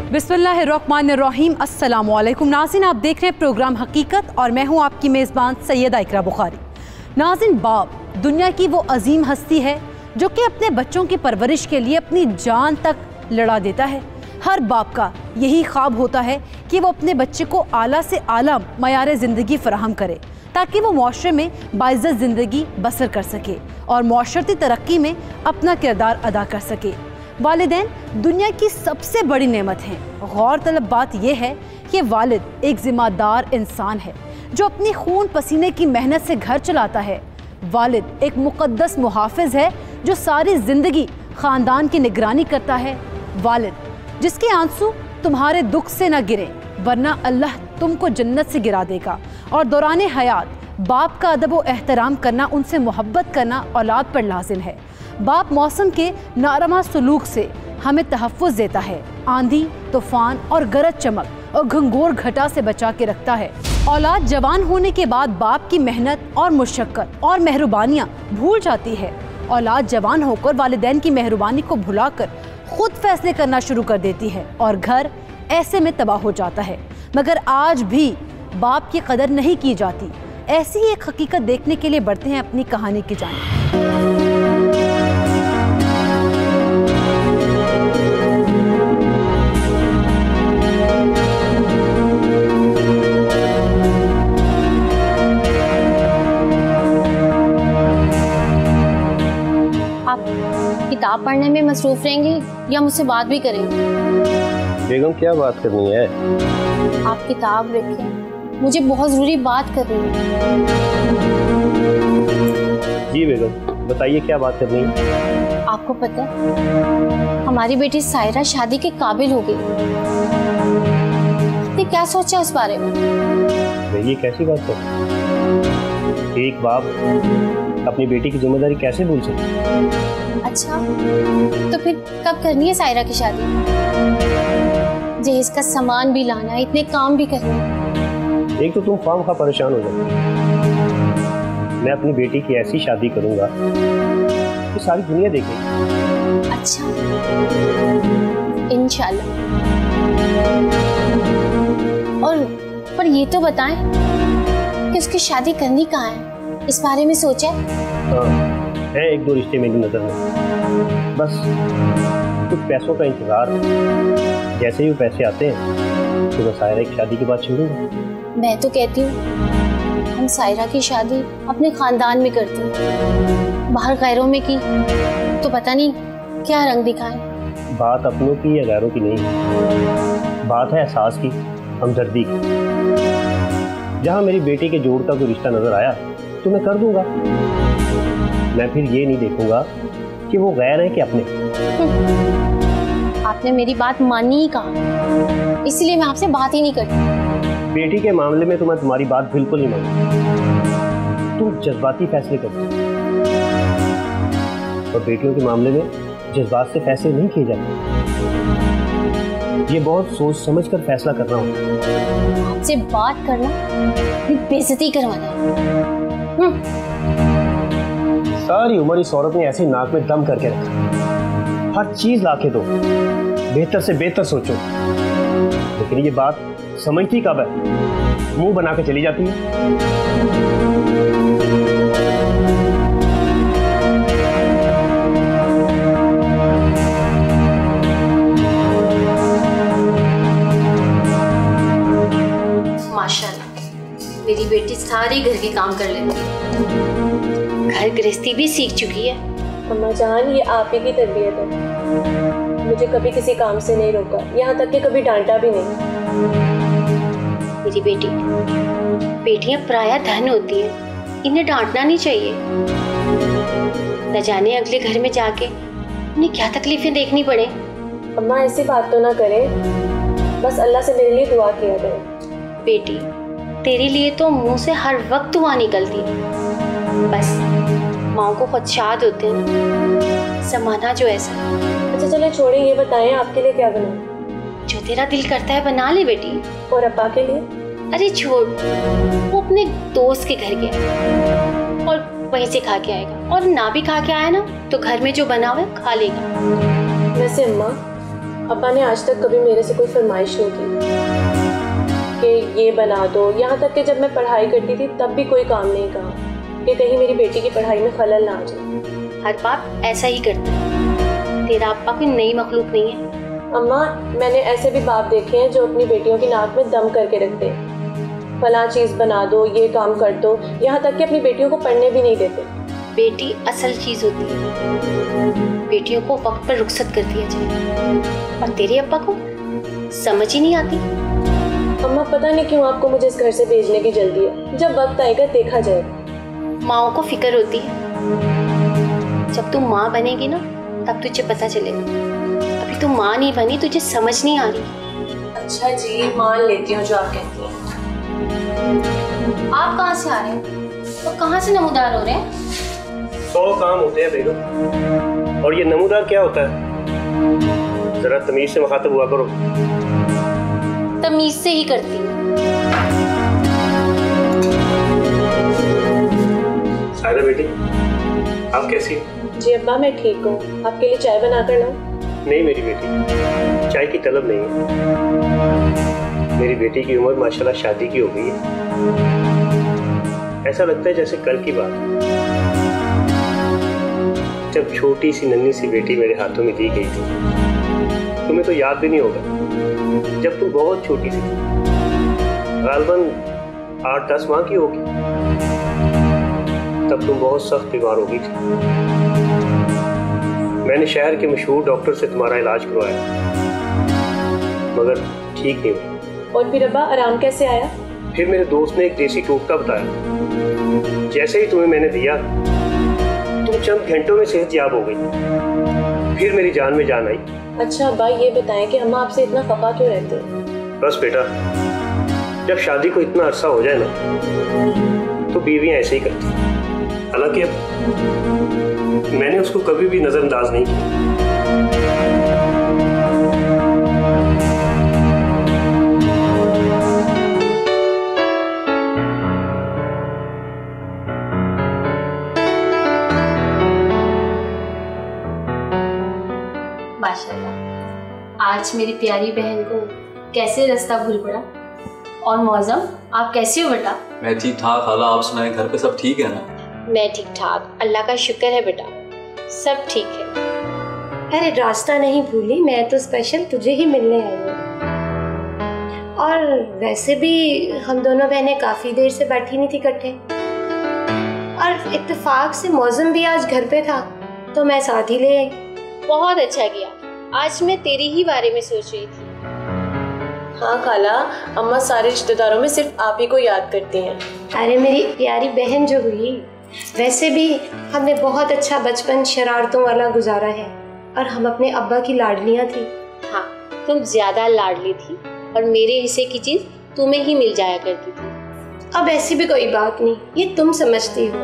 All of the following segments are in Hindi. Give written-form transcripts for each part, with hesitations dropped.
बिस्मिल्लाहिर्रहमानिर्रहीम। अस्सलामु अलैकुम नाज़रीन, आप देख रहे हैं प्रोग्राम हकीकत और मैं हूं आपकी मेज़बान सैयदा इकरा बुखारी। नाज़रीन, बाप दुनिया की वो अजीम हस्ती है जो कि अपने बच्चों की परवरिश के लिए अपनी जान तक लड़ा देता है। हर बाप का यही ख्वाब होता है कि वो अपने बच्चे को आला से आला मयार ज़िंदगी फराहम करे ताकि वो मुआशरे में बाइज़्ज़त ज़िंदगी बसर कर सके और मुआशरती तरक्की में अपना किरदार अदा कर सके। वालिदैन दुनिया की सबसे बड़ी नेमत हैं। गौर तलब बात यह है कि वालिद एक ज़िम्मेदार इंसान है जो अपनी खून पसीने की मेहनत से घर चलाता है। वालिद एक मुक़द्दस मुहाफ़िज़ है जो सारी ज़िंदगी ख़ानदान की निगरानी करता है। वालिद जिसके आंसू तुम्हारे दुख से न गिरे वरना अल्लाह तुमको जन्नत से गिरा देगा। और दौरान हयात बाप का अदब व एहतराम करना, उनसे मोहब्बत करना औलाद पर लाजिम है। बाप मौसम के नारमा सलूक से हमें तहफ़्फ़ुज़ देता है, आंधी तूफ़ान और गरज चमक और घंघोर घटा से बचा के रखता है। औलाद जवान होने के बाद बाप की मेहनत और मुशक्क़त और मेहरबानियाँ भूल जाती है। औलाद जवान होकर वालिदैन की मेहरबानी को भुलाकर खुद फैसले करना शुरू कर देती है और घर ऐसे में तबाह हो जाता है। मगर आज भी बाप की कदर नहीं की जाती। ऐसी ही एक हकीकत देखने के लिए बढ़ते हैं अपनी कहानी की जानिब। आप किताब पढ़ने में मसरूफ रहेंगे या मुझसे बात भी करेंगे? बेगम क्या बात करनी है? आप किताब रखें, मुझे बहुत ज़रूरी बात करनी है। जी बेगम बताइए क्या बात करनी है? आपको पता है हमारी बेटी सायरा शादी के काबिल हो गई। आपने क्या सोचा इस बारे में? ये कैसी बात है? एक बाप अपनी बेटी की जिम्मेदारी कैसे भूल सकते? अच्छा तो फिर कब करनी है सायरा की शादी? जहेज का सामान भी लाना है, इतने काम भी करने हैं। एक तो तुम खामखा परेशान हो जाती, मैं अपनी बेटी की ऐसी शादी करूंगा कि सारी दुनिया देखेगी। अच्छा इंशाल्लाह। और पर ये तो बताएं कि उसकी शादी करनी कहाँ है, इस बारे में सोचा है? है एक दो रिश्ते मेरी नजर में, बस कुछ पैसों का इंतजार। जैसे ही वो पैसे आते हैं तो मैं सायरा की शादी के बाद छोड़ूंगा। मैं तो कहती हूँ हम सायरा की शादी अपने खानदान में करते हैं, बाहर गैरों में की तो पता नहीं क्या रंग दिखाएं। बात अपनों की या गैरों की नहीं, बात है एहसास की, हमदर्दी की। जहाँ मेरी बेटी के जोड़ का कोई रिश्ता नजर आया तो मैं कर दूंगा। मैं फिर ये नहीं देखूंगा कि वो गैर है कि अपने। आपने मेरी बात मानी ही कहा, इसलिए मैं आपसे बात ही नहीं करती। बेटी के मामले में तो मैं तुम्हारी बात बिल्कुल नहीं मानती। तुम जज्बाती फैसले करती और बेटियों के मामले में जज्बात से फैसले नहीं किए जाते। ये बहुत सोच समझ कर फैसला करना होता है। आपसे बात करना बेइज्जती करवाना है। सारी उम्र इस औरत ने ऐसे नाक में दम करके रखा, हर चीज लाके दो, बेहतर से बेहतर सोचो। लेकिन ये बात समझती कब है, मुंह बना के चली जाती है। माशाल्लाह मेरी बेटी सारी घर के काम कर लेती है, घर गृहस्थी भी सीख चुकी है। अम्मा जान ये आप ही की तरबियत है, मुझे कभी किसी काम से नहीं रोका, यहाँ तक कि कभी डांटा भी नहीं। मेरी बेटियां पराया धन होती है, इन्हें डांटना नहीं चाहिए। न जाने अगले घर में जाके उन्हें क्या तकलीफें देखनी पड़े। अम्मा ऐसी बात तो ना करें, बस अल्लाह से मेरे लिए दुआ किया करें। बेटी तेरे लिए तो मुंह से हर वक्त दुआ निकलती है, बस माँ को खदशात होते हैं, ज़माना जो ऐसा। अच्छा चले छोड़े, ये बताएं आपके लिए क्या बनाऊं? जो तेरा दिल करता है बना ले बेटी। और अब्बा के लिए? अरे छोड़, वो अपने दोस्त के घर गया और वहीं से खा के आएगा, और ना भी खा के आया ना तो घर में जो बना हुआ है खा लेगा। वैसे अम्मा अब्बा ने आज तक कभी मेरे से कोई फरमाइश नहीं की कि ये बना दो। यहाँ तक कि जब मैं पढ़ाई करती थी तब भी कोई काम नहीं कहा कि कहीं मेरी बेटी की पढ़ाई में खलल ना आ जाए। हर बाप ऐसा ही करता है। तेरा अब्बा कोई नई मखलूक नहीं है। अम्मा, मैंने ऐसे भी बाप देखे हैं जो अपनी बेटियों की नाक में दम करके रखते हैं, फलां चीज़ बना दो, ये काम कर दो, यहाँ तक कि अपनी बेटियों को पढ़ने भी नहीं देते। बेटी असल चीज़ होती है, बेटियों को वक्त पर रुखसत कर दिया जाए। और तेरे अब्बा को समझ ही नहीं आती। अम्मा, पता नहीं क्यों आपको मुझे इस घर से भेजने की जल्दी है। जब वक्त आएगा देखा जाएगा। माँओं को फिक्र होती है। जब तू माँ बनेगी ना तब तुझे पता चलेगा। अभी तू माँ नहीं बनी, तुझे समझ नहीं आ रही। अच्छा जी, मान लेती हूँ जो आप कहती हैं। आप कहाँ से आ रहे हैं और कहाँ से नमूदार हो रहे हैं? 100 काम होते हैं बेगम, और ये नमूदार क्या होता है? जरा तमीज से मुखातब हुआ करो। तमीज से ही करती हूँ। सायरा बेटी, आप कैसी हो? जी अब्बा, मैं ठीक हूँ। आपके लिए चाय बना कर लाऊं? नहीं मेरी बेटी, चाय की तलब नहीं है। मेरी बेटी की उम्र माशाल्लाह शादी की हो गई है। ऐसा लगता है जैसे कल की बात है, जब छोटी सी नन्ही सी बेटी मेरे हाथों में दी गई थी। तुम्हें तो याद भी नहीं होगा, जब तुम बहुत छोटी सी थी, गालबन 8-10 माह की होगी, तब तुम बहुत सख्त बीमार हो गई थी। मैंने शहर के मशहूर डॉक्टर से तुम्हारा इलाज करवाया, मगर ठीक नहीं हुआ। और फिर अब्बा, आराम कैसे आया? फिर मेरे दोस्त ने एक देसी टोटका बताया। जैसे ही तुम्हें मैंने दिया, तुम चंद घंटों में सेहतयाब हो गई। फिर मेरी जान में जान आई। अच्छा अब्बा, ये बताएं कि अम्मा आपसे इतना खफा क्यों रहते हैं? बस बेटा, जब शादी को इतना अरसा हो जाए ना, तो बीवियां ऐसे ही करती। हालांकि अब मैंने उसको कभी भी नजरअंदाज नहीं किया। माशाल्लाह, आज मेरी प्यारी बहन को कैसे रास्ता भूल पड़ा। और मौजम, आप कैसे हो बेटा? मैं ठीक ठाक। खाला, आप सुनाएं, घर पे सब ठीक है ना? मैं ठीक ठाक, अल्लाह का शुक्र है बेटा, सब ठीक है। अरे रास्ता नहीं भूली, मैं तो स्पेशल तुझे ही मिलने आई हूँ। और वैसे भी हम दोनों बहनें काफ़ी देर से बैठी नहीं थी इकट्ठे, और इत्तेफाक से मौसम भी आज घर पे था तो मैं साथ ही ले आई। बहुत अच्छा किया, आज मैं तेरी ही बारे में सोच रही थी। हाँ खाला, अम्मा सारे रिश्तेदारों में सिर्फ आप ही को याद करती हैं। अरे मेरी प्यारी बहन जो हुई, वैसे भी हमने बहुत अच्छा बचपन शरारतों वाला गुजारा है, और हम अपने अब्बा की लाडलियाँ थी। हाँ, तुम ज्यादा लाडली थी और मेरे हिस्से की चीज तुम्हें ही मिल जाया करती थी। अब ऐसी भी कोई बात नहीं, ये तुम समझती हो।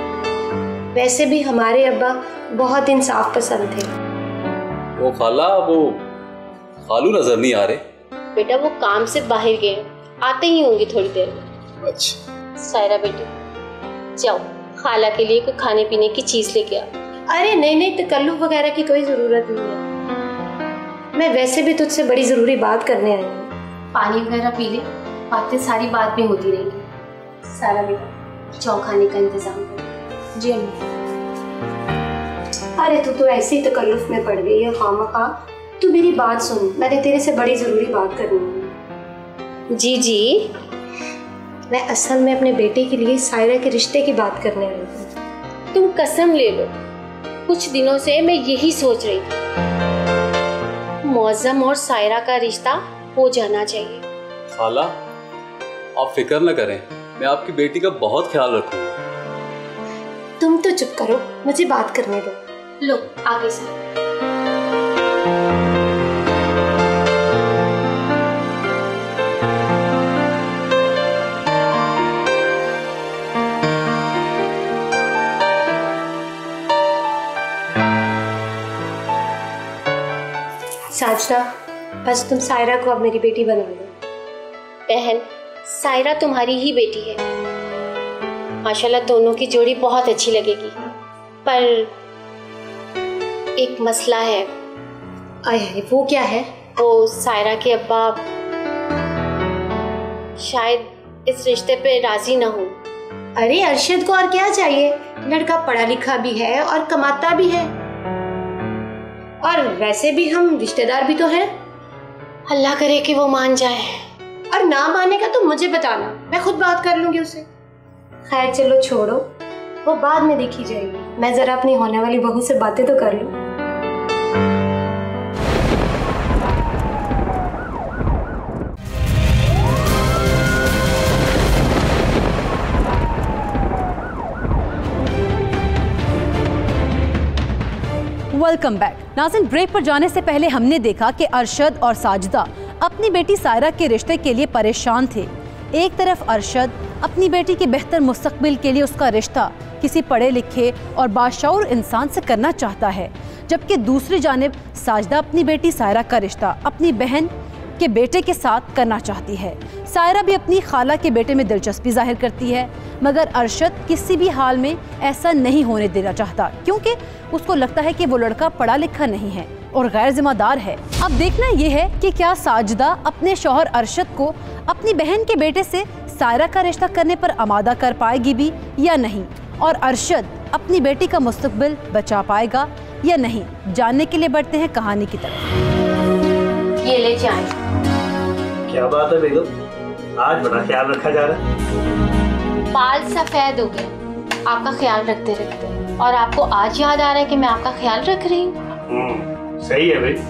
वैसे भी हमारे अब्बा बहुत इंसाफ पसंद थे। वो खाला, वो खालू नजर नहीं आ रहे। बेटा वो काम से बाहर गए, आते ही होंगे थोड़ी देर में। अच्छा सायरा बेटी, जाओ खाला के लिए कोई खाने पीने की चीज लेके आओ। अरे नहीं नहीं, तकल्लुफ वगैरह की कोई ज़रूरत नहीं है। मैं वैसे भी तुझसे बड़ी ज़रूरी बात करने आई हूँ। पानी वगैरह पी ले, बातें सारी बात में होती रहेंगी। सारा बेटा, जाओ खाने का इंतजाम करो। जी अम्मी। अरे तू तो ऐसे ही तकल्लुफ में पड़ गई है खामखा। तू मेरी बात सुन, मैंने तेरे से बड़ी ज़रूरी बात करनी है। जी जी। मैं असल में अपने बेटे के लिए सायरा के रिश्ते की बात करने आई हूँ। तुम कसम ले लो, कुछ दिनों से मैं यही सोच रही थी, मौजम और सायरा का रिश्ता हो जाना चाहिए। खाला, आप फिक्र न करें, मैं आपकी बेटी का बहुत ख्याल रखूंगा। तुम तो चुप करो, मुझे बात करने दो। लो आगे से। साजना, बस तुम सायरा को अब मेरी बेटी बना दो। बहन, सायरा तुम्हारी ही बेटी है। माशाल्लाह दोनों की जोड़ी बहुत अच्छी लगेगी, पर एक मसला है। आए वो क्या है? वो सायरा के अब्बा शायद इस रिश्ते पे राजी ना हो। अरे अरशद को और क्या चाहिए? लड़का पढ़ा लिखा भी है और कमाता भी है, और वैसे भी हम रिश्तेदार भी तो हैं। अल्लाह करे कि वो मान जाए। और ना माने का तो मुझे बताना, मैं खुद बात कर लूंगी उससे। खैर चलो छोड़ो, वो बाद में देखी जाएगी। मैं जरा अपनी होने वाली बहू से बातें तो कर लूं। Welcome back. नाज़रीन, ब्रेक पर जाने से पहले हमने देखा कि अरशद और साजिदा अपनी बेटी सायरा के रिश्ते के लिए परेशान थे। एक तरफ अरशद अपनी बेटी के बेहतर मुस्तकबिल के लिए उसका रिश्ता किसी पढ़े लिखे और बाशऊर इंसान से करना चाहता है, जबकि दूसरी जानिब साजिदा अपनी बेटी सायरा का रिश्ता अपनी बहन के बेटे के साथ करना चाहती है। सायरा भी अपनी खाला के बेटे में दिलचस्पी जाहिर करती है, मगर अरशद किसी भी हाल में ऐसा नहीं होने देना चाहता, क्योंकि उसको लगता है कि वो लड़का पढ़ा लिखा नहीं है और गैर जिम्मेदार है। अब देखना यह है कि क्या साजिदा अपने शौहर अरशद को अपनी बहन के बेटे से सायरा का रिश्ता करने पर आमादा कर पाएगी भी या नहीं, और अरशद अपनी बेटी का मुस्तकबिल बचा पाएगा या नहीं। जानने के लिए बढ़ते हैं कहानी की तरफ। ये ले चाय। क्या बात है बेगम, आज बड़ा ख्याल रखा जा रहा है। बाल सफेद हो गए आपका ख्याल रखते रखते, और आपको आज याद आ रहा है कि मैं आपका ख्याल रख रही हूँ। सही है भाई।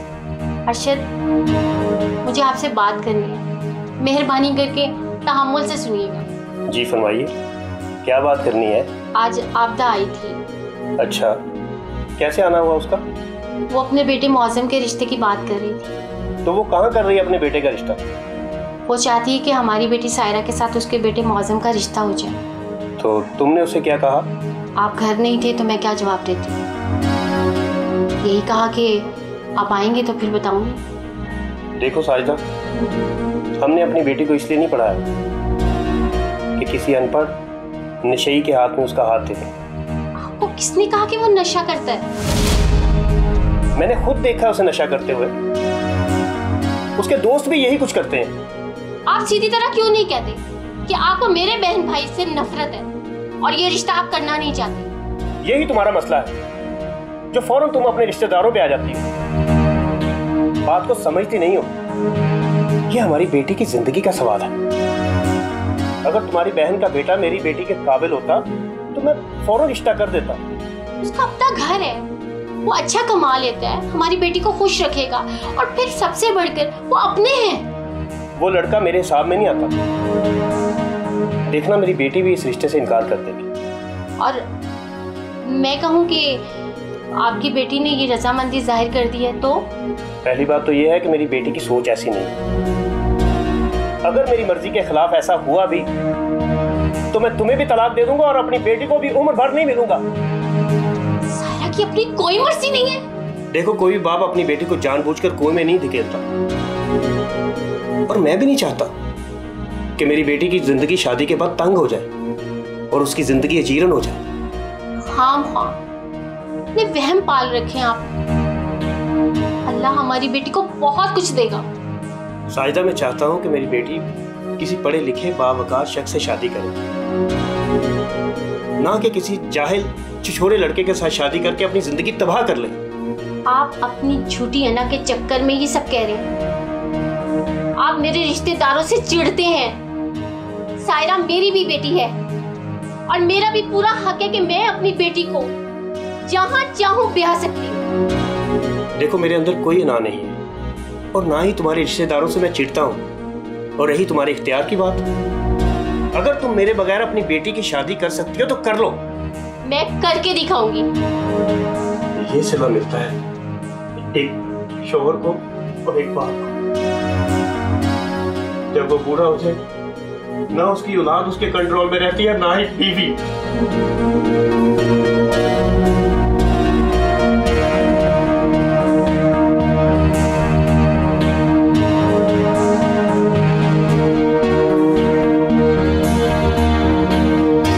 अरशद, मुझे आपसे बात करनी है, मेहरबानी करके तहम्मुल से सुनिएगा। जी फरमाइए, क्या बात करनी है? आज आपदा आई थी। अच्छा, कैसे आना हुआ उसका? वो अपने बेटे मौसम के रिश्ते की बात कर रही थी। तो वो कहाँ कर रही है अपने बेटे का रिश्ता? वो चाहती है कि हमारी बेटी सायरा के साथ उसके बेटे मौसम का रिश्ता हो जाए। तो तुमने उसे क्या कहा? आप घर नहीं थे तो मैं क्या जवाब देती? यही कहा कि आप आएंगे तो फिर बताऊंगी। देखो साजिदा, हमने अपनी बेटी को इसलिए नहीं पढ़ाया कि किसी अनपढ़ नशेई के हाथ में उसका हाथ दे दें। आपको किसने कहा कि वो नशा करता है? मैंने खुद देखा उसे नशा करते हुए। उसके दोस्त भी यही कुछ करते हैं। आप सीधी तरह क्यों नहीं कहते कि आपको मेरे बहन भाई से नफरत है और ये रिश्ता आप करना नहीं चाहते? यही तुम्हारा मसला है जो फौरन तुम अपने रिश्तेदारों पे आ जाती हो। बात को समझती नहीं हो। ये हमारी बेटी की जिंदगी का सवाल है। अगर तुम्हारी बहन का बेटा मेरी बेटी के काबिल होता तो मैं फौरन रिश्ता कर देता। उसका अपना घर है, वो अच्छा कमा लेता है, हमारी बेटी को खुश रखेगा, और फिर सबसे बढ़कर वो अपने हैं। वो लड़का मेरे हिसाब में नहीं आता। देखना, मेरी बेटी भी इस रिश्ते से इनकार कर देगी। और मैं कहूँ कि आपकी बेटी ने ये रजामंदी जाहिर कर दी है तो? पहली बात तो ये है कि मेरी बेटी की सोच ऐसी नहीं। अगर मेरी मर्जी के खिलाफ ऐसा हुआ भी तो मैं तुम्हें भी तलाक दे दूंगा और अपनी बेटी को भी उम्र भर नहीं मिलूंगा। सायरा की अपनी कोई मर्जी नहीं है। देखो, कोई भी बाप अपनी बेटी को जानबूझकर कुएं में नहीं धकेलता, और मैं भी नहीं चाहता कि मेरी बेटी की जिंदगी शादी के बाद तंग हो जाए और उसकी जिंदगी अजीरन हो जाए। हाँ, इतने वहम पाल रखे हैं आप। अल्लाह हमारी बेटी को बहुत कुछ देगा। साजिदा, मैं चाहता हूँ कि मेरी बेटी किसी पढ़े लिखे बावकार शख्स से शादी करे, ना कि किसी जाहिल छिछोरे लड़के के साथ शादी करके अपनी जिंदगी तबाह कर ले। आप अपनी झूठी अना के चक्कर में ये सब कह रहे हैं। आप मेरे रिश्तेदारों से चिढ़ते हैं। सायरा मेरी भी बेटी है और मेरा भी पूरा हक है कि मैं अपनी बेटी को जहां चाहूं ब्याह सकती हूँ। देखो, मेरे अंदर कोई अना नहीं है और ना ही तुम्हारे रिश्तेदारों से मैं चिढ़ता हूँ। और रही तुम्हारे इख्तियार की बात, अगर तुम मेरे बगैर अपनी बेटी की शादी कर सकती हो तो कर लो। मैं करके दिखाऊंगी। ये सिला मिलता है एक शौहर को और एक बाप को। जब वो बूढ़ा हो जाए, ना उसकी औलाद उसके कंट्रोल में रहती है, ना ही बीवी।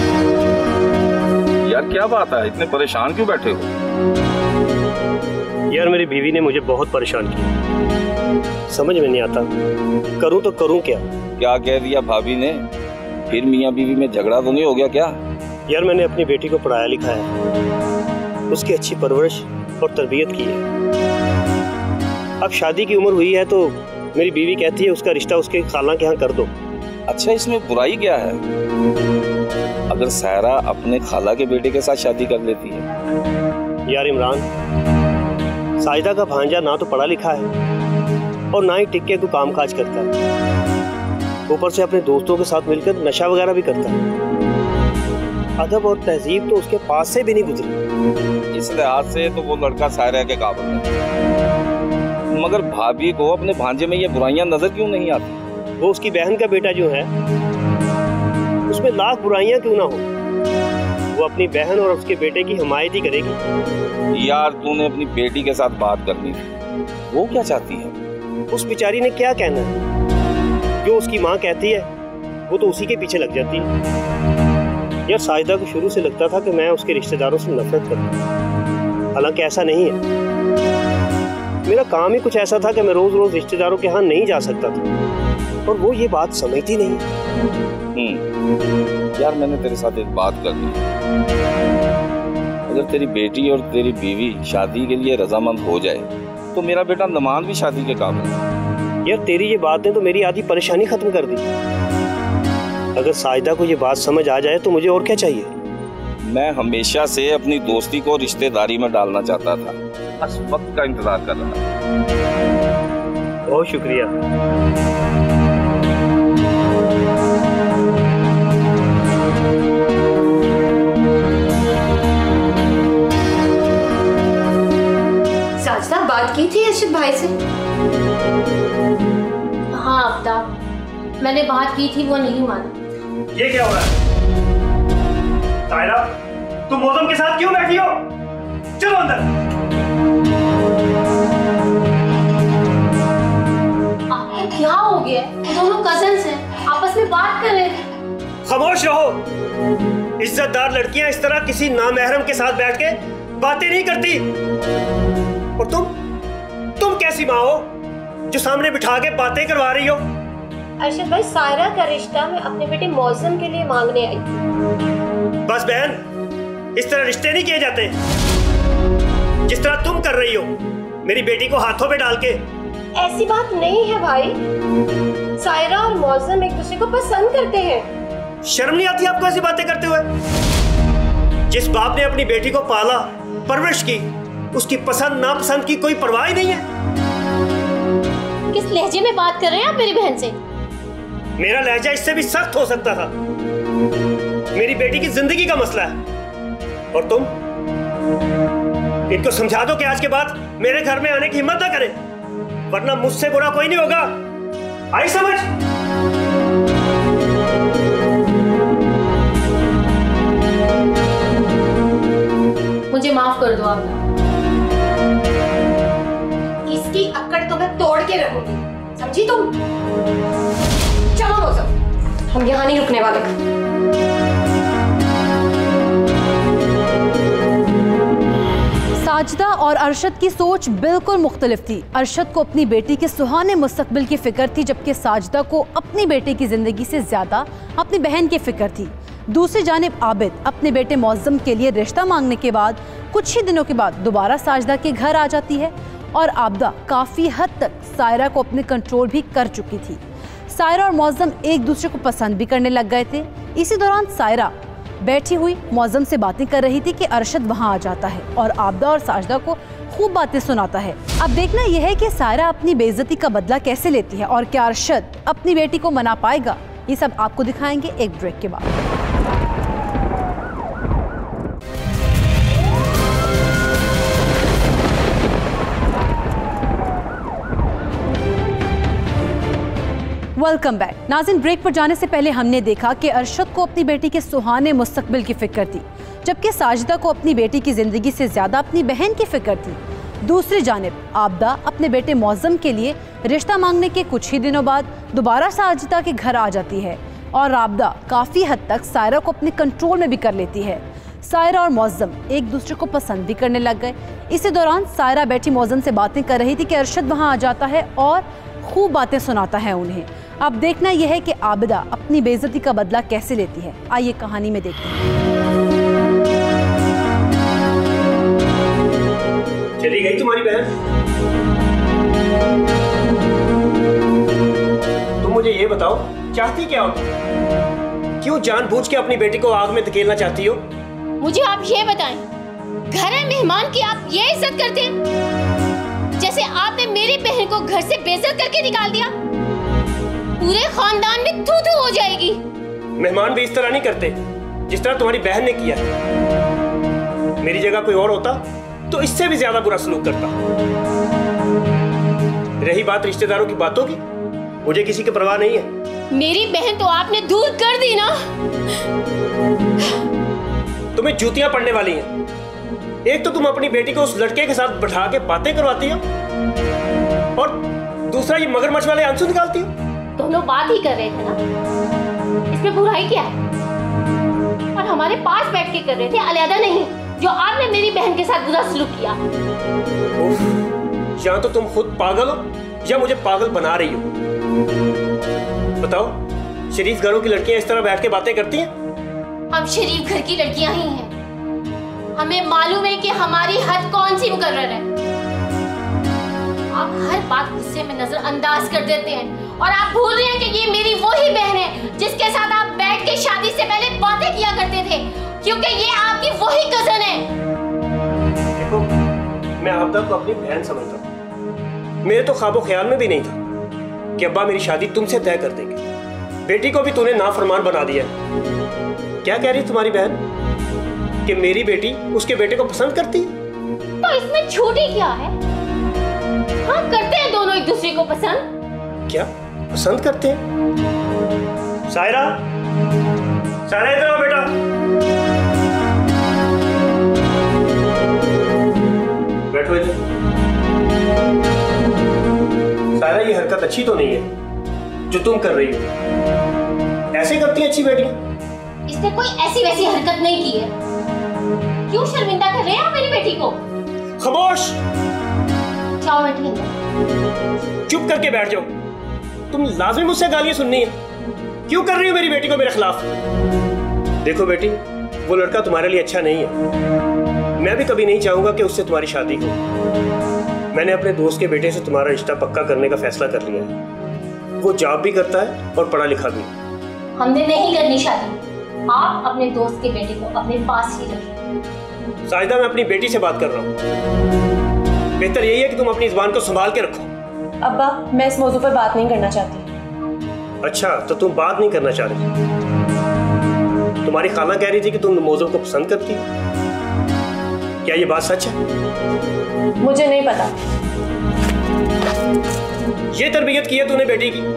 क्या बात है, इतने परेशान क्यों बैठे हो? यार मेरी बीवी ने मुझे बहुत परेशान किया, समझ में नहीं आता करूं तो करूं क्या। क्या कह दिया भाभी ने? फिर मियाँ बीवी में झगड़ा तो नहीं हो गया क्या? यार मैंने अपनी बेटी को पढ़ाया लिखाया, उसकी अच्छी परवरिश और तरबियत की है। अब शादी की उम्र हुई है तो मेरी बीवी कहती है उसका रिश्ता उसके खाला के यहाँ कर दो। अच्छा, इसमें बुराई क्या है? अगर सायरा अपने खाला के बेटे के साथ शादी कर लेती है। यार इमरान, साजिदा का भांजा ना तो पढ़ा लिखा है और ना ही टिक्के को काम काज करता है, ऊपर से अपने दोस्तों के साथ मिलकर नशा वगैरह भी करता है। अदब और तहजीब तो उसके पास से भी नहीं गुजरी। इस लिहाज से तो वो लड़का सायरा के काबिल है, मगर भाभी को अपने भांजे में ये बुराइयां नजर क्यों नहीं आती? वो उसकी बहन का बेटा जो है उसमें लाख बुराइयां क्यों ना हो, वो अपनी बहन और उसके बेटे की हिमायत ही करेगी। यार तूने अपनी बेटी के साथ बात करनी थी, वो क्या चाहती है? उस बेचारी ने क्या कहना है, जो उसकी माँ कहती है वो तो उसी के पीछे लग जाती है। यार साजिदा को शुरू से लगता था कि मैं उसके रिश्तेदारों से नफरत करता हूँ, हालांकि ऐसा नहीं है। मेरा काम ही कुछ ऐसा था कि मैं रोज रोज रिश्तेदारों के यहाँ नहीं जा सकता था और वो ये बात समझती नहीं। यार मैंने तेरे साथ एक बात करनी है। अगर तेरी बेटी और तेरी बीवी शादी के लिए रजामंद हो जाए तो मेरा बेटा नमान भी शादी के काबिल है। यार तेरी ये बात ने तो मेरी आधी परेशानी खत्म कर दी। अगर साजिदा को ये बात समझ आ जाए तो मुझे और क्या चाहिए। मैं हमेशा से अपनी दोस्ती को रिश्तेदारी में डालना चाहता था, बस वक्त का इंतजार कर रहा था। बहुत शुक्रिया। साजिदा बात की थी अर्शद भाई से? हाँ आफ्ताब, मैंने बात की थी, वो नहीं माना। ये क्या हो रहा है? सायरा, तुम मौसम के साथ क्यों बैठी हो? चलो अंदर। आपको क्या हो गया? दोनों कजन्स हैं, आपस में बात कर रहे थे। खामोश रहो। इज्जतदार लड़कियां इस तरह किसी नामहरम के साथ बैठ के बातें नहीं करती। और तुम कैसी माँ हो जो सामने बिठा के बातें करवा रही हो? अर्शद भाई, सायरा का रिश्ता मैं अपने बेटे मौसम के लिए मांगने आई थी। बस बहन, इस तरह रिश्ते नहीं किए जाते जिस तरह तुम कर रही हो, मेरी बेटी को हाथों पे डाल के। ऐसी बात नहीं है भाई, सायरा और मौसम एक दूसरे को पसंद करते हैं। शर्म नहीं आती आपको ऐसी बातें करते हुए? जिस बाप ने अपनी बेटी को पाला परवरिश की, उसकी पसंद नापसंद की कोई परवाह ही नहीं है। किस लहजे में बात कर रहे हैं आप मेरी बहन से? मेरा लहजा इससे भी सख्त हो सकता था। मेरी बेटी की जिंदगी का मसला है और तुम इनको समझा दो कि आज के बाद मेरे घर में आने की हिम्मत ना करें, वरना मुझसे बुरा कोई नहीं होगा। आई समझ? मुझे माफ कर दो आप। इसकी अक्कड़ तो मैं तोड़ के रखूंगी, समझी तुम? चलो मौसम, हम यहाँ नहीं रुकने वाले। साजिदा और अरशद की सोच बिल्कुल मुख्तलिफ थी। अरशद को अपनी बेटी के सुहाने मुस्तकबिल की फिक्र थी, जबकि साजिदा को अपनी बेटे की जिंदगी से ज्यादा अपनी बहन की फिक्र थी। दूसरी जानिब आबिद अपने बेटे मौज़म के लिए रिश्ता मांगने के बाद कुछ ही दिनों के बाद दोबारा साजिदा के घर आ जाती है और आबिदा काफ़ी हद तक सायरा को अपने कंट्रोल भी कर चुकी थी। सायरा और मौज़म एक दूसरे को पसंद भी करने लग गए थे। इसी दौरान सायरा बैठी हुई मौज़म से बातें कर रही थी कि अरशद वहाँ आ जाता है और आबिदा और साजिदा को खूब बातें सुनाता है। अब देखना यह है कि सायरा अपनी बेइज्जती का बदला कैसे लेती है और क्या अरशद अपनी बेटी को मना पाएगा। ये सब आपको दिखाएंगे एक ब्रेक के बाद। Welcome back. नाज़रीन, ब्रेक पर जाने से पहले हमने देखा कि अरशद को अपनी बेटी के सुहाने मुस्तकबिल की फिक्र थी, जबकि साजिदा को अपनी बेटी की जिंदगी से ज्यादा अपनी बहन की फिक्र थी। दूसरी जानिब आबिदा अपने बेटे मौज़म के लिए रिश्ता मांगने के कुछ ही दिनों बाद दोबारा साजिदा के घर आ जाती है और आबिदा काफ़ी हद तक सायरा को अपने कंट्रोल में भी कर लेती है। सायरा और मौज़म एक दूसरे को पसंद भी करने लग गए। इसी दौरान सायरा बैठी मौज़म से बातें कर रही थी कि अरशद वहां आ जाता है और खूब बातें सुनाता है उन्हें। अब देखना यह है कि आबिदा अपनी बेइज्जती का बदला कैसे लेती है। आइए कहानी में देखते हैं। चली गई तुम्हारी बहन? तुम मुझे ये बताओ, चाहती क्या हो? क्यों जानबूझ के अपनी बेटी को आग में धकेलना चाहती हो? मुझे आप ये बताएं, घर है मेहमान की आप ये इज्जत करते हैं जैसे आपने मेरी बहन को घर से बेइज्जत करके निकाल दिया? पूरे खानदान में थू थू हो जाएगी। मेहमान भी इस तरह नहीं करते जिस तरह तुम्हारी बहन ने किया। मेरी जगह कोई और होता तो इससे भी ज्यादा बुरा सलूक करता। रही बात रिश्तेदारों की बातों की, मुझे किसी की परवाह नहीं है। मेरी बहन तो आपने दूर कर दी ना। तुम्हें जूतियां पड़ने वाली हैं। एक तो तुम अपनी बेटी को उस लड़के के साथ बैठा के बातें करवाती हो और दूसरा ये मगरमच्छ वाले आंसू निकालती हो। दोनों बात ही कर रहे थे ना, इसमें बुराई क्या है? और हमारे पास बैठ के कर रहे थे, अलग नहीं जो आपने मेरी बहन के साथ बुरा सलूक किया। या तो तुम खुद पागल हो या मुझे पागल बना रही हो। बताओ, शरीफ घरों की लड़कियां इस तरह बैठ के बातें करती हैं? हम शरीफ घर की लड़कियां ही हैं। हमें मालूम है कि हमारी हद कौन सी मुकर्रर है। आप हर बात गुस्से में नजरअंदाज कर देते हैं और आप भूल रहे हैं कि ये मेरी वही बहन है जिसके साथ आप बैठ के शादी से पहले बातें किया करते थे, क्योंकि ये आपकी वही कजन है। देखो, मैं आबिदा को अपनी बहन समझता हूँ। मेरे तो ख्वाबो ख्याल में भी नहीं था कि अब्बा मेरी शादी तुमसे तय कर देंगे। बेटी को भी तूने नाफरमान बना दिया। क्या कह रही तुम्हारी बहन कि मेरी बेटी उसके बेटे को पसंद करती है? तो इसमें छोटी क्या है? हाँ, करते हैं दोनों एक दूसरे को पसंद। क्या पसंद करते हैं? सायरा, सायरा इधर आओ बेटा। बैठो इधर। सायरा, ये हरकत अच्छी तो नहीं है जो तुम कर रही हो। ऐसे करती है अच्छी बेटियां? इसने कोई ऐसी वैसी हरकत नहीं की है। क्यों शर्मिंदा कर रहे हैं आप मेरी बेटी को? खामोश। जाओ बैठिए अंदर। चुप करके बैठ जाओ। तुम लाज़मी मुझसे गालियां सुननी है। क्यों कर रही हो मेरी बेटी को मेरे खिलाफ? देखो बेटी, वो लड़का तुम्हारे लिए अच्छा नहीं है। मैं भी कभी नहीं चाहूंगा कि उससे तुम्हारी शादी हो। मैंने अपने दोस्त के बेटे से तुम्हारा रिश्ता पक्का करने का फैसला कर लिया है। वो जॉब भी करता है और पढ़ा लिखा भी। हमने नहीं करनी शादी। आप अपने दोस्त के बेटे को अपने पास ही रखिए। साजिदा, मैं अपनी बेटी से बात कर रहा हूँ। बेहतर यही है कि तुम अपनी जुबान को संभाल के रखो। अब्बा, मैं इस मौजू पर बात नहीं करना चाहती। अच्छा, तो तुम बात नहीं करना चाह रही? तुम्हारी खाला कह रही थी कि तुम मौजू को पसंद करती हो। क्या ये बात सच है? मुझे नहीं पता। ये तरबियत की है तूने बेटी की?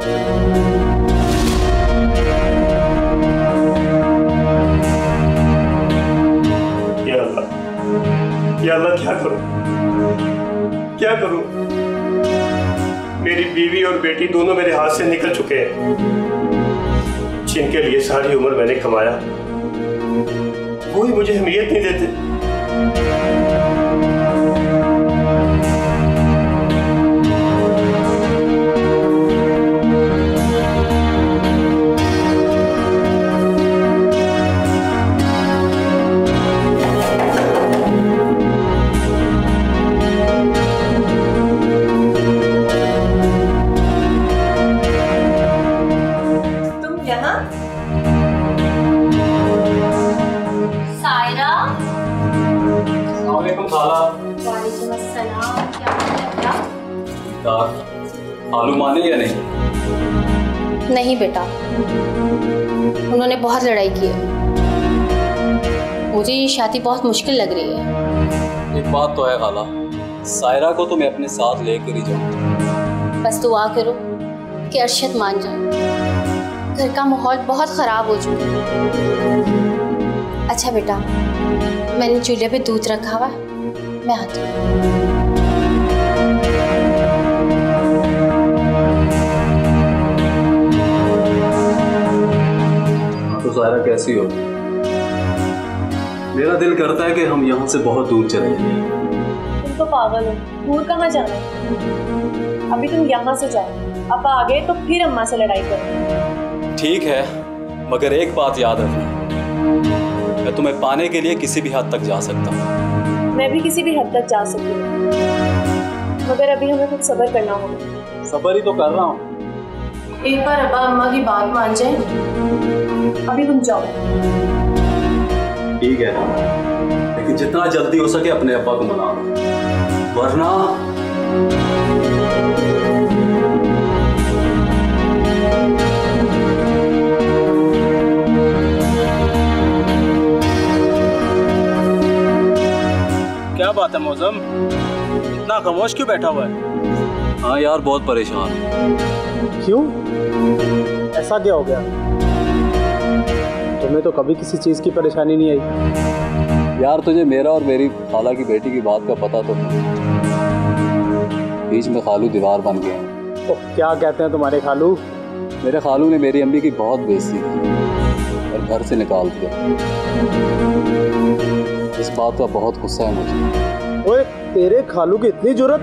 या अल्लाह, क्या करूं? क्या करूं? मेरी बीवी और बेटी दोनों मेरे हाथ से निकल चुके हैं, जिनके लिए सारी उम्र मैंने कमाया। वो ही मुझे अहमियत नहीं देते। आलू माने या नहीं? नहीं बेटा, उन्होंने बहुत लड़ाई की है। मुझे ये शादी बहुत मुश्किल लग रही है। एक बात तो है खाला, सायरा को तो मैं अपने साथ लेकर ही जाऊँ। बस दुआ करो कि अरशद मान जाए। घर का माहौल बहुत खराब हो चुका है। अच्छा बेटा, मैंने चूल्हे पे दूध रखा हुआ, मैं आती हूँ। तो सायरा कैसी हो? मेरा दिल करता है कि हम यहाँ से बहुत दूर चले जाएं। तुम तो पागल हो, दूर कहाँ जाना है? अभी तुम यहाँ से जाओ, अब आ गए तो फिर अम्मा से लड़ाई करो। ठीक है, मगर एक बात याद रखना, मैं तुम्हें पाने के लिए किसी भी हद तक जा सकता हूँ। मैं भी किसी भी हद तक जा सकती हूँ, मगर अभी हमें कुछ सब्र करना होगा। सब्र ही तो कर रहा हूँ। एक बार अब्बा अम्मा की बात मान जाए, अभी तुम जाओ। ठीक है, लेकिन जितना जल्दी हो सके अपने अब्बा को मना लो, वरना क्या बात है मौसम, इतना खामोश क्यों बैठा हुआ है? हाँ यार, बहुत परेशान। क्यों, ऐसा क्या हो गया? तुम्हें तो कभी किसी चीज की परेशानी नहीं आई। यार तुझे मेरा और मेरी खाला की बेटी की बात का पता तो था, बीच में खालू दीवार बन गए हैं। तो क्या कहते हैं तुम्हारे खालू? मेरे खालू ने मेरी अम्मी की बहुत बेइज्जती की और घर से निकाल दिया। इस बात का बहुत गुस्सा है मुझे। ओए, तेरे खालू की इतनी जुर्रत?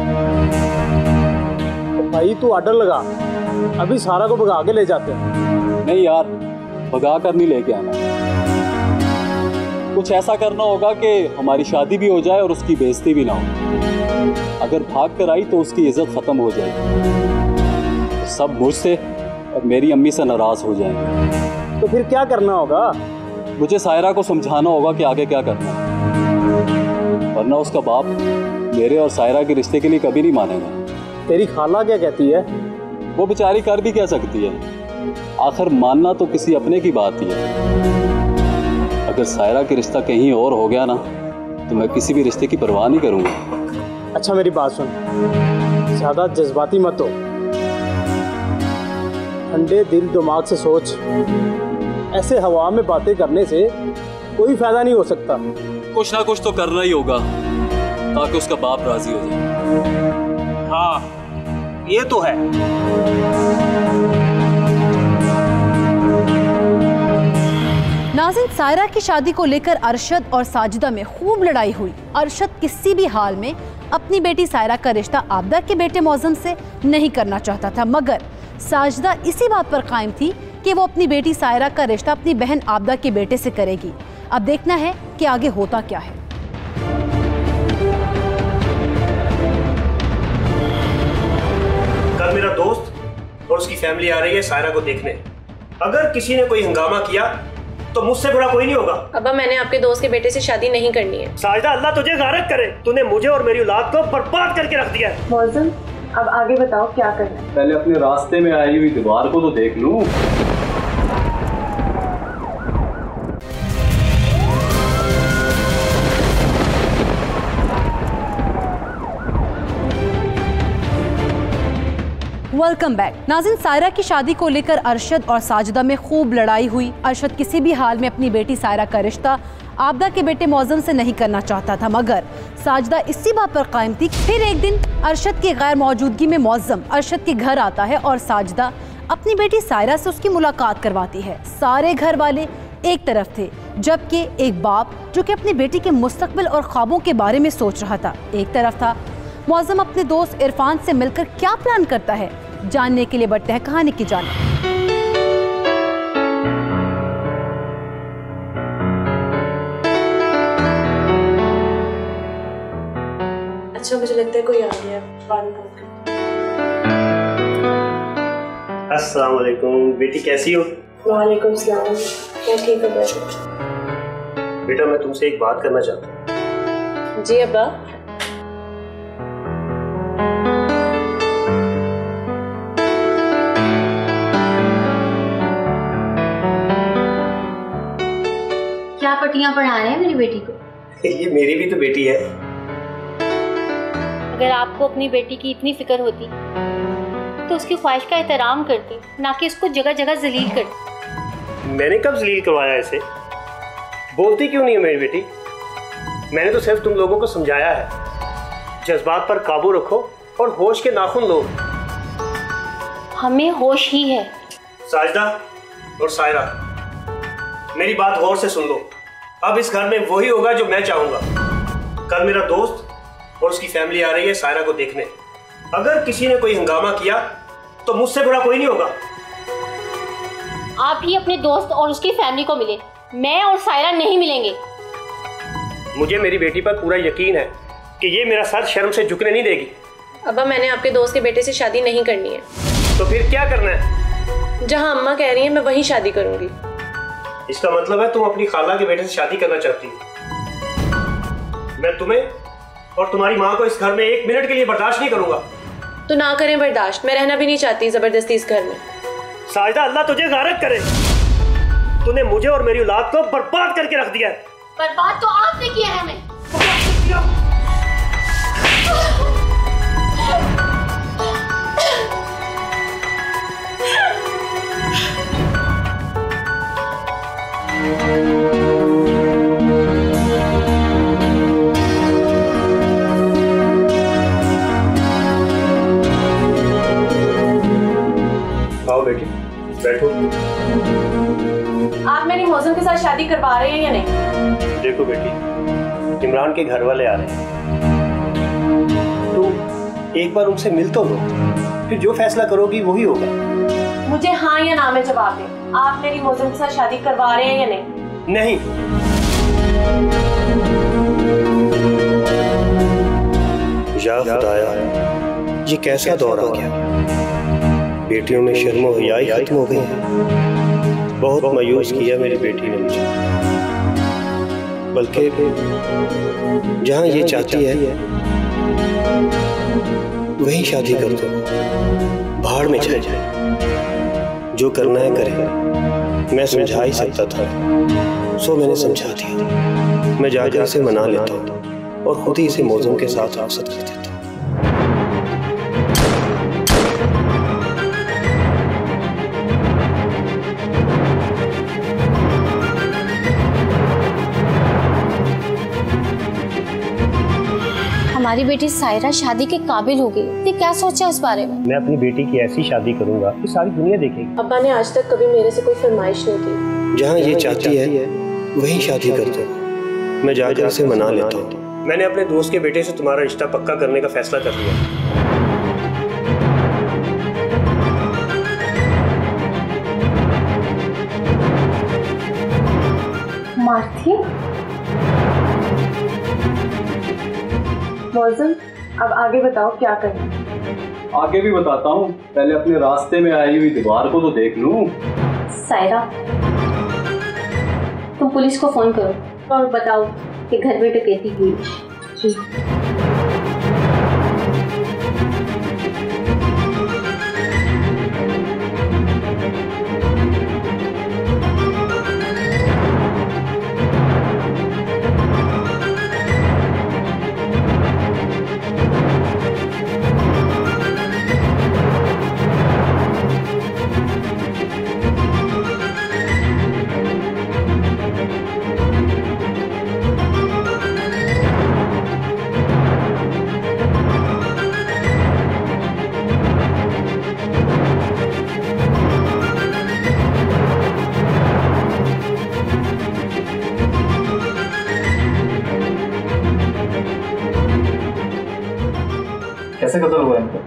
तो भाई तू ऑर्डर लगा, अभी सारा को भगा के ले जाते हैं। नहीं यार, भगा कर नहीं लेके आना, कुछ ऐसा करना होगा कि हमारी शादी भी हो जाए और उसकी बेइज्जती भी ना हो। अगर भाग कर आई तो उसकी इज्जत खत्म हो जाएगी, सब मुझसे और मेरी अम्मी से नाराज हो जाएंगे। तो फिर क्या करना होगा? मुझे सायरा को समझाना होगा कि आगे क्या करना है, वरना उसका बाप मेरे और सायरा के रिश्ते के लिए कभी नहीं मानेगा। तेरी खाला क्या कहती है? वो बेचारी कर भी क्या सकती है, आखिर मानना तो किसी अपने की बात ही है। अगर सायरा का रिश्ता कहीं और हो गया ना तो मैं किसी भी रिश्ते की परवाह नहीं करूँगा। अच्छा मेरी बात सुन, ज़्यादा जज्बाती मत हो, ठंडे दिल दिमाग से सोच। ऐसे हवा में बातें करने से कोई फायदा नहीं हो सकता। कुछ ना कुछ तो करना ही होगा ताकि उसका बाप राजी हो जाए। हाँ ये तो है। नाज़रीन, सायरा की शादी को लेकर अरशद और साजिदा में खूब लड़ाई हुई। अरशद किसी भी हाल में अपनी बेटी सायरा का रिश्ता आबदा के बेटे मौज़म से नहीं करना चाहता था, मगर साजिदा इसी बात पर कायम थी कि वो अपनी बेटी सायरा का रिश्ता अपनी बहन आबदा के बेटे से करेगी। अब देखना है कि आगे होता क्या है। कल मेरा दोस्त और उसकी फैमिली आ रही है सायरा को देखने। अगर किसी ने कोई हंगामा किया तो मुझसे बड़ा कोई नहीं होगा। अब्बा, मैंने आपके दोस्त के बेटे से शादी नहीं करनी है। साजिदा, अल्लाह तुझे गारत करे, तूने मुझे और मेरी औलाद को बर्बाद करके रख दिया है। मौज़म, अब आगे बताओ क्या करना है? पहले अपने रास्ते में आई हुई दीवार को तो देख लूं। Welcome back. नाज़रीन, सायरा की शादी को लेकर अरशद और साजिदा में खूब लड़ाई हुई। अरशद किसी भी हाल में अपनी बेटी सायरा का रिश्ता आबदा के बेटे मौज़म से नहीं करना चाहता था, मगर साजिदा इसी बात पर कायम थी। फिर एक दिन अरशद की गैर मौजूदगी में मौज़म अरशद के घर आता है और साजिदा अपनी बेटी सायरा से उसकी मुलाकात करवाती है। सारे घर वाले एक तरफ थे, जबकि एक बाप जो कि अपनी बेटी के मुस्तकबिल और ख्वाबों के बारे में सोच रहा था एक तरफ था। मौज़म अपने दोस्त इरफान से मिलकर क्या प्लान करता है, जानने के लिए बढ़ते हैं कहानी की जानिब। अच्छा, मुझे लगता है कोई आ गया। अस्सलाम वालेकुम बेटी, कैसी हो? वालेकुम सलाम। क्या ठीक है बेटा, मैं तुमसे एक बात करना चाहता हूँ। जी अब्बा। क्या पट्टियां पढ़ा रहे हैं मेरी बेटी को? ये मेरी भी तो बेटी है। अगर आपको अपनी बेटी की इतनी फिक्र होती तो उसकी ख्वाहिश का एहतराम करती, ना कि इसको जगह जगह जलील करती। मैंने कब जलील करवाया इसे? बोलती क्यों नहीं है मेरी बेटी? मैंने तो सिर्फ तुम लोगों को समझाया है, जज्बात पर काबू रखो और होश के नाखून लो। हमें होश ही है। साजिदा और सायरा, मेरी बात गौर से सुन लो। अब इस घर में वही होगा जो मैं चाहूंगा। कल मेरा दोस्त और उसकी फैमिली आ रही है सायरा को देखने। अगर किसी ने कोई हंगामा किया तो मुझसे बुरा कोई नहीं होगा। आप ही अपने दोस्त और उसकी फैमिली को मिले, मैं और सायरा नहीं मिलेंगे। मुझे मेरी बेटी पर पूरा यकीन है कि ये मेरा सर शर्म से झुकने नहीं देगी। अब्बा, मैंने आपके दोस्त के बेटे से शादी नहीं करनी है। तो फिर क्या करना है? जहाँ अम्मा कह रही है मैं वहीं शादी करूंगी। इसका मतलब है तुम अपनी खाला के बेटे से शादी करना चाहती हो। मैं तुम्हें और तुम्हारी माँ को इस घर में 1 मिनट के लिए बर्दाश्त नहीं करूंगा। तो ना करें बर्दाश्त, मैं रहना भी नहीं चाहती जबरदस्ती इस घर में। साजिदा, अल्लाह तुझे गारत करे। तूने मुझे और मेरी औलाद को बर्बाद करके रख दिया है। बर्बाद तो आपने किया है। हमें आओ बेटी, बैठो। आप मेरी मौसम के साथ शादी करवा रहे हैं या नहीं? देखो बेटी, इमरान के घर वाले आ रहे हैं, तो एक बार उनसे मिल तो लो, फिर जो फैसला करोगी वही होगा। मुझे हाँ या ना में जवाब दें। आप मेरी मौसम के साथ शादी करवा रहे हैं या नहीं? नहीं। या खुदाया, ये कैसा दौर आ गया। बेटियों में शर्म और हयाई खत्म हो गई है। बहुत मायूस किया मेरी बेटी ने मुझे। बल्कि जहाँ ये चाहती है वहीं शादी कर दो, भाड़ में चले जाए। जो करना है करे। मैं समझा ही सकता था, सो मैंने समझा दिया। मैं जाकर इसे मना लेता हूँ और खुद ही इसे मौसम के साथ रुखसत कर देता हूँ। हमारी बेटी सायरा शादी के काबिल हो गई। तो क्या सोचा इस बारे में? मैं अपनी बेटी की ऐसी शादी करूंगा कि सारी दुनिया देखेगी। अब्बा ने आज तक कभी मेरे से कोई फरमाइश नहीं की। जहाँ ये चाहती है वहीं शादी कर दो। मैं जाकर इसे मना लेता हूँ। मैंने अपने दोस्त के बेटे से तुम्हारा रिश्ता पक्का करने का फैसला कर लिया। मार्थी, मौसम, अब आगे बताओ क्या करना। आगे भी बताता हूँ, पहले अपने रास्ते में आई हुई दीवार को तो देख लूं। सायरा, तुम पुलिस को फोन करो और बताओ कि घर में डकैती हुई। कैसे कत्ल हुआ इनका?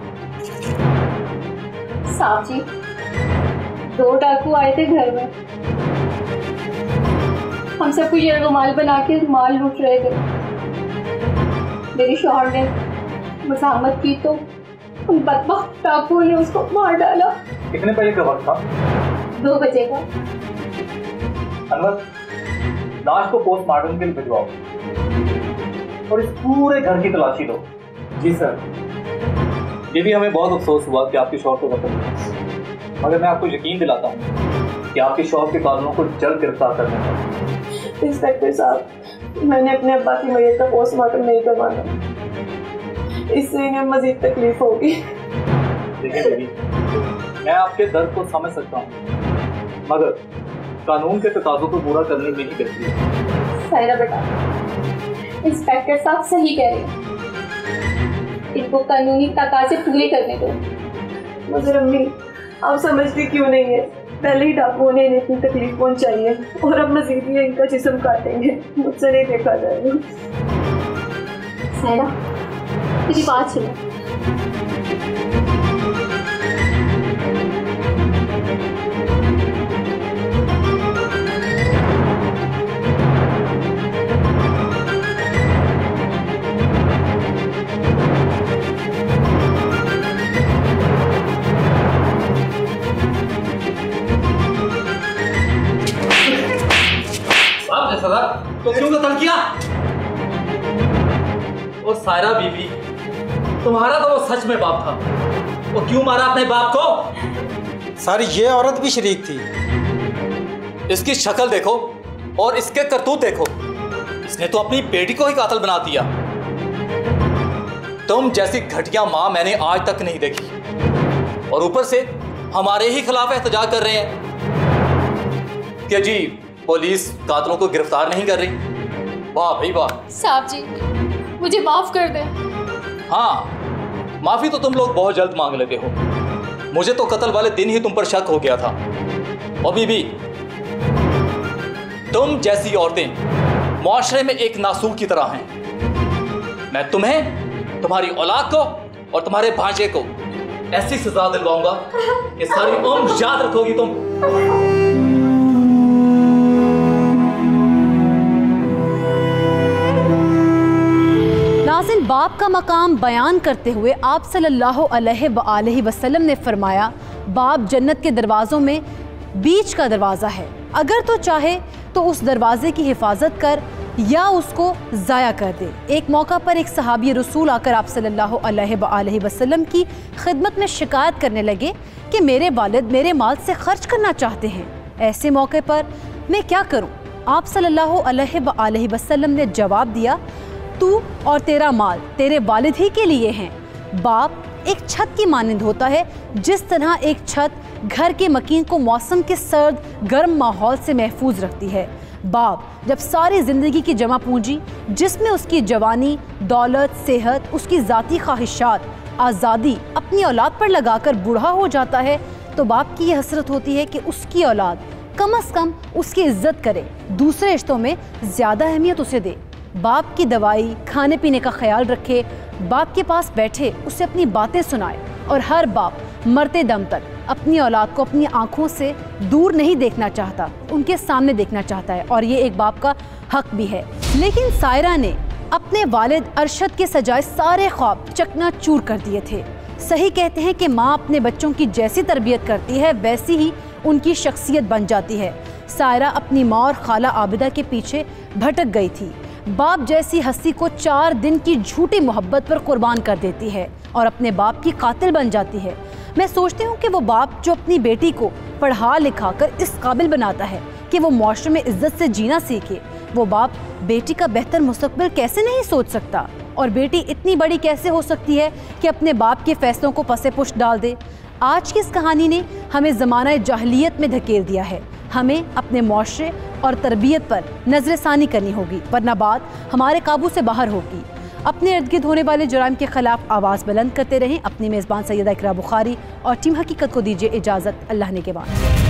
साहब जी, 2 डाकू आए थे घर में, हम सबको यरगमाल बना के माल लूट रहे थे। मेरे शौहर ने मज़ाहमत की तो उन बदबख्त डाकुओं ने उसको मार डाला। कितने बजे का वक्त था? 2 बजे का। अनवर, लाश को पोस्टमार्टम के लिए भिजवाओ और इस पूरे घर की तलाशी लो। जी सर। ये भी हमें बहुत अफसोस हुआ कि आपके शौहर को कत्ल हुआ, मगर मैं आपको यकीन दिलाता हूँ कि आपके शौहर के कातलों को जल्द गिरफ्तार करना है। इंस्पेक्टर साहब, मैंने अपने अब्बा की मैयत का पोस्टमार्टम नहीं करवाना, इससे इन्हें मजीद तकलीफ होगी। देखिए बेबी, मैं आपके दर्द को समझ सकता हूँ, मगर कानून के तकाज़ों को पूरा करने में ही बेहतरी है। सायरा बेटा, इंस्पेक्टर साहब सही कह रहे हैं, इनको कानूनी तकाज़े पूरे करने दो। मगर अम्मी, आप समझती क्यों नहीं है? पहले ही डाकुओं ने इतनी तकलीफ पहुंचाई है और अब मजीद ये इनका जिस्म काटेंगे। मुझसे नहीं देखा जाएगा। सायरा, मेरी बात सुनो। तो क्यों कत्ल किया? और सायरा बीबी, तुम्हारा तो वो सच में बाप था, वो क्यों मारा अपने बाप को? सर ये औरत भी शरीक थी। इसकी शक्ल देखो और इसके करतूत देखो, इसने तो अपनी बेटी को ही कातिल बना दिया। तुम जैसी घटिया माँ मैंने आज तक नहीं देखी, और ऊपर से हमारे ही खिलाफ एहतजाज कर रहे हैं कि जी पुलिस कातिलों को गिरफ्तार नहीं कर रही। वाह भाई वाह। साहब जी, मुझे माफ कर दें। हाँ, माफी तो तुम लोग बहुत जल्द मांग लेते हो। मुझे तो कत्ल वाले दिन ही तुम पर शक हो गया था। और बीबी, तुम जैसी औरतें मुआशरे में एक नासूक की तरह हैं। मैं तुम्हें, तुम्हारी औलाद को और तुम्हारे भांजे को ऐसी सजा दिलवाऊंगा कि सारी उम्र याद रखोगी तुम। नाज़रीन, बाप का मकाम बयान करते हुए आप सल्लल्लाहु अलैहि वसल्लम ने फरमाया, बाप जन्नत के दरवाज़ों में बीच का दरवाज़ा है, अगर तो चाहे तो उस दरवाजे की हिफाजत कर या उसको ज़ाया कर दे। एक मौका पर एक सहाबी रसूल आकर आप सल्लल्लाहु अलैहि वसल्लम की खिदमत में शिकायत करने लगे कि मेरे वालिद मेरे माल से खर्च करना चाहते हैं, ऐसे मौके पर मैं क्या करूं? आप सल्लल्लाहु अलैहि वसल्लम ने जवाब दिया, तू और तेरा माल तेरे वालिद ही के लिए हैं। बाप एक छत की मानंद होता है, जिस तरह एक छत घर के मकीन को मौसम के सर्द गर्म माहौल से महफूज रखती है। बाप जब सारी ज़िंदगी की जमा पूंजी, जिसमें उसकी जवानी, दौलत, सेहत, उसकी ज़ाती ख्वाहिशात, आज़ादी अपनी औलाद पर लगाकर बूढ़ा हो जाता है, तो बाप की यह हसरत होती है कि उसकी औलाद कम से कम उसकी इज्जत करे, दूसरे रिश्तों में ज़्यादा अहमियत उसे दे। बाप की दवाई, खाने पीने का ख्याल रखे, बाप के पास बैठे उसे अपनी बातें सुनाए, और हर बाप मरते दम तक अपनी औलाद को अपनी आंखों से दूर नहीं देखना चाहता, उनके सामने देखना चाहता है, और ये एक बाप का हक भी है। लेकिन सायरा ने अपने वालिद अरशद के सजाए सारे ख्वाब चकनाचूर कर दिए थे। सही कहते हैं कि माँ अपने बच्चों की जैसी तरबियत करती है वैसी ही उनकी शख्सियत बन जाती है। सायरा अपनी माँ और खाला आबिदा के पीछे भटक गई थी। बाप जैसी हस्ती को 4 दिन की झूठी मोहब्बत पर कुर्बान कर देती है और अपने बाप की कातिल बन जाती है। मैं सोचती हूँ कि वो बाप जो अपनी बेटी को पढ़ा लिखा कर इस काबिल बनाता है कि वो मुआशरे में इज्जत से जीना सीखे, वो बाप बेटी का बेहतर मुस्तकबिल कैसे नहीं सोच सकता? और बेटी इतनी बड़ी कैसे हो सकती है कि अपने बाप के फैसलों को पसे पुष्ट डाल दे? आज की इस कहानी ने हमें ज़माना जाहिलियत में धकेल दिया है। हमें अपने मुआशरे और तरबियत पर नज़रसानी करनी होगी, वरना बात हमारे काबू से बाहर होगी। अपने इर्द गिर्द होने वाले जुराइम के खिलाफ आवाज़ बुलंद करते रहें। अपनी मेज़बान सैयदा इकरा बुखारी और टीम हकीकत को दीजिए इजाज़त। अल्लाह ने के बाद।